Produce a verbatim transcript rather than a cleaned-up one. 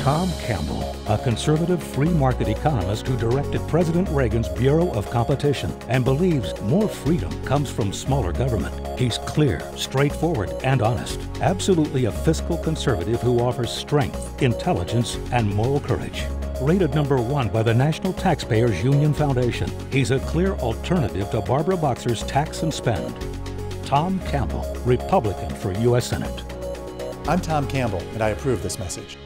Tom Campbell, a conservative free market economist who directed President Reagan's Bureau of Competition and believes more freedom comes from smaller government. He's clear, straightforward, and honest. Absolutely a fiscal conservative who offers strength, intelligence, and moral courage. Rated number one by the National Taxpayers Union Foundation, he's a clear alternative to Barbara Boxer's Tax and Spend. Tom Campbell, Republican for U S Senate. I'm Tom Campbell, and I approve this message.